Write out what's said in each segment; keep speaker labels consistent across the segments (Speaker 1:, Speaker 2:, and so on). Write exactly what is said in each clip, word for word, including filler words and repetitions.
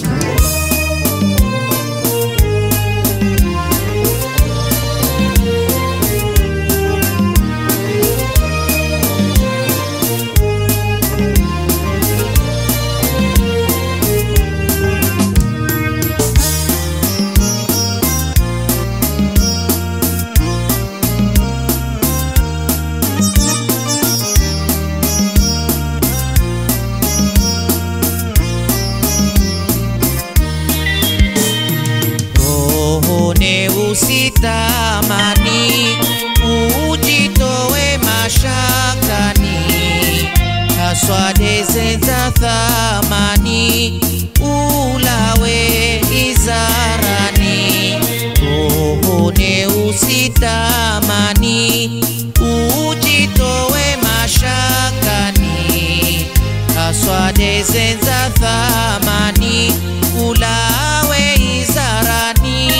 Speaker 1: Usitamani ujitowe mashakani, haswade zenza thamani ulawe izarani. Rohone usitamani ujitowe mashakani, haswade zenza thamani ulawe izarani.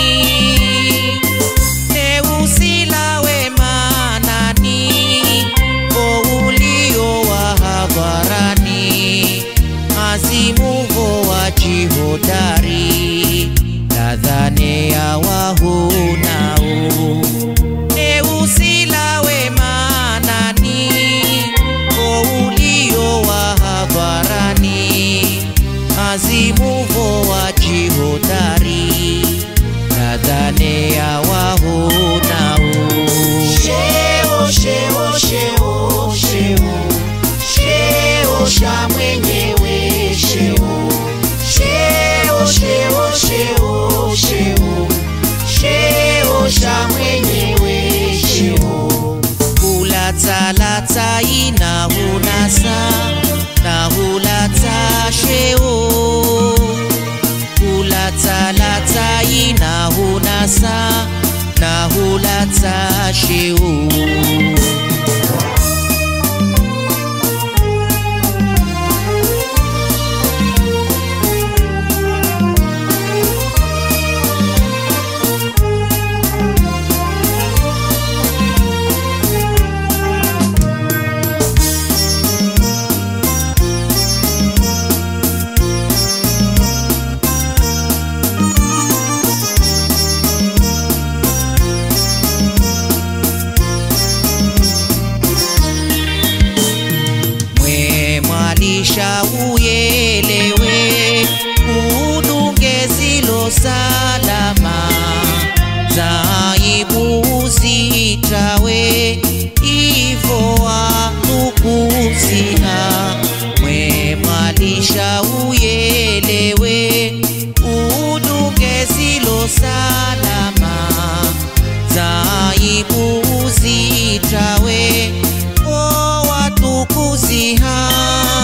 Speaker 1: Azimuvo wajihodari nadhane ya wahunao, ne usilawe manani o ulio wahadharani. Azimuvo wajihodari nadhane ya wahunao.
Speaker 2: Sheo, sheo, sheo, sheo, sheo sha mwenyewe. Sheo, sheo, sheo, sheo, sheo, sheo sha mwenyewe. Sheo,
Speaker 1: Ulatalata ina hunasa na hulata sheo. Ulatalata ina hunasa na hulata sheo. Mwalisha uyelewe udunge zilo salama, zaibu zitawe ivo watukuzina. Mwe mwalisha uyelewe udunge zilo salama, zaibu zitawe o watukuziha.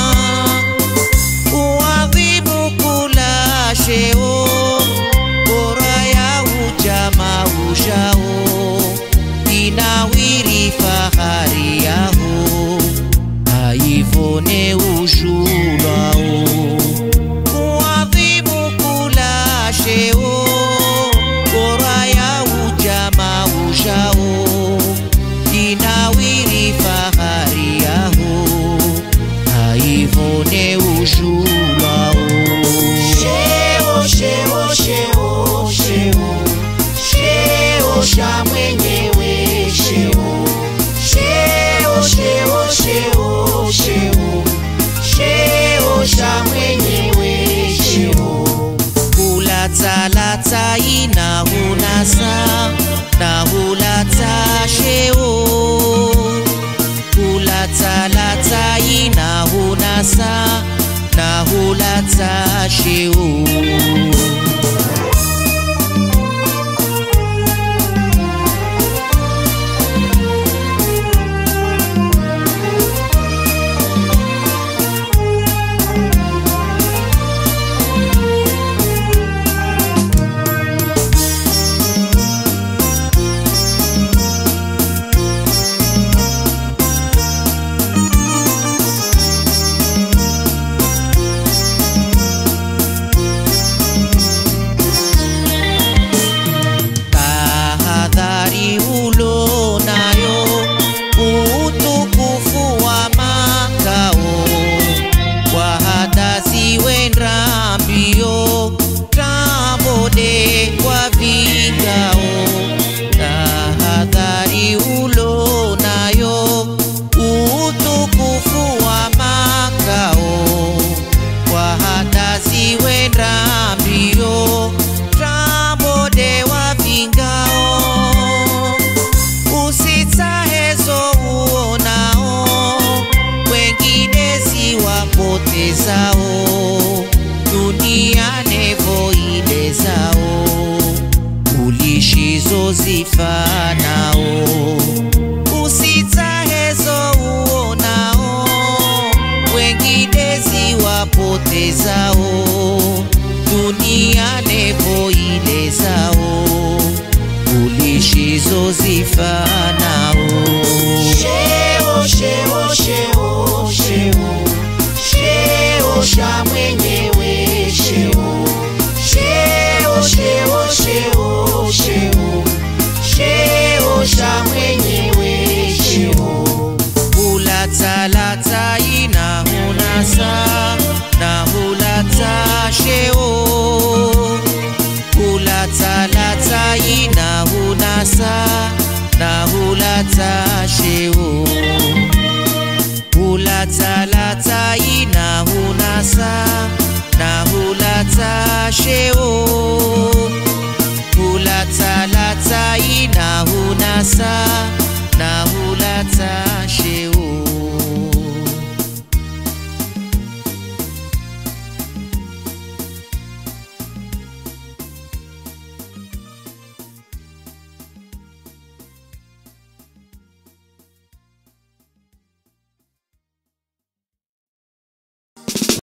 Speaker 1: Uadhibu kula sheo bora ya ujama ujao, inawiri fahari yaho haivone ujulao. Uadhibu kula sheo bora ya ujama ujao, inawiri fahari yaho haivone ujulao.
Speaker 2: sheo, sheo, sheo, sheo, sheo sha mwenyewe. Sheo, sheo, sheo, sheo, sheo, sheo sha mwenyewe. Sheo,
Speaker 1: Ulatalata ina hunasa na hulata sheo. Ulatalata ina hunasa na hulata sheo. shizozifanao usitahezo uonao wengine ziwapotezao dunia nevo ile zao ulishizozifanao
Speaker 2: sheo sheo sheo sheo sheo sha mwenyewe sheo sheo sheo sheo sheo sheo sha mwenyewe sheo
Speaker 1: hulatalata ina hunasa na hulata sheo hulatalata ina hunasa na hulata sheo hulatalata ina hunasa